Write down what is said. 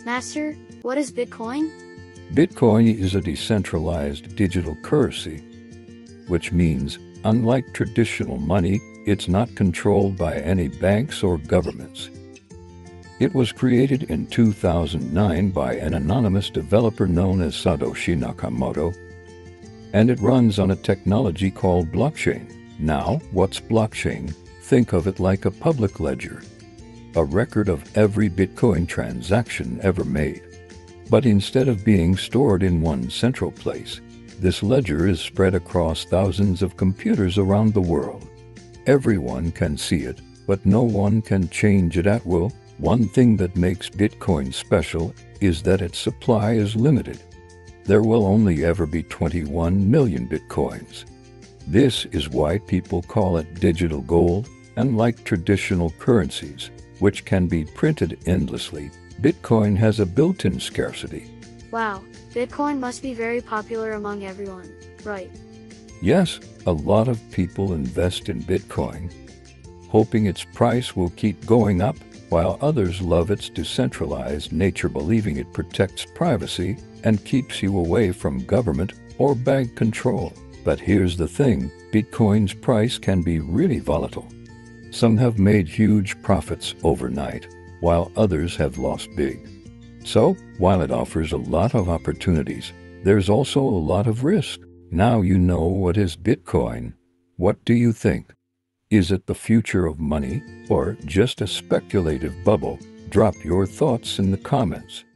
Master, what is Bitcoin? Bitcoin is a decentralized digital currency, which means, unlike traditional money, it's not controlled by any banks or governments. It was created in 2009 by an anonymous developer known as Satoshi Nakamoto, and it runs on a technology called blockchain. Now, what's blockchain? Think of it like a public ledger, a record of every Bitcoin transaction ever made. But instead of being stored in one central place, this ledger is spread across thousands of computers around the world. Everyone can see it, but no one can change it at will. One thing that makes Bitcoin special is that its supply is limited. There will only ever be 21 million Bitcoins. This is why people call it digital gold. Unlike traditional currencies, which can be printed endlessly, Bitcoin has a built-in scarcity. Wow, Bitcoin must be very popular among everyone, right? Yes, a lot of people invest in Bitcoin, hoping its price will keep going up, while others love its decentralized nature, believing it protects privacy and keeps you away from government or bank control. But here's the thing, Bitcoin's price can be really volatile. Some have made huge profits overnight, while others have lost big. So, while it offers a lot of opportunities, there's also a lot of risk. Now you know what is Bitcoin. What do you think? Is it the future of money or just a speculative bubble? Drop your thoughts in the comments.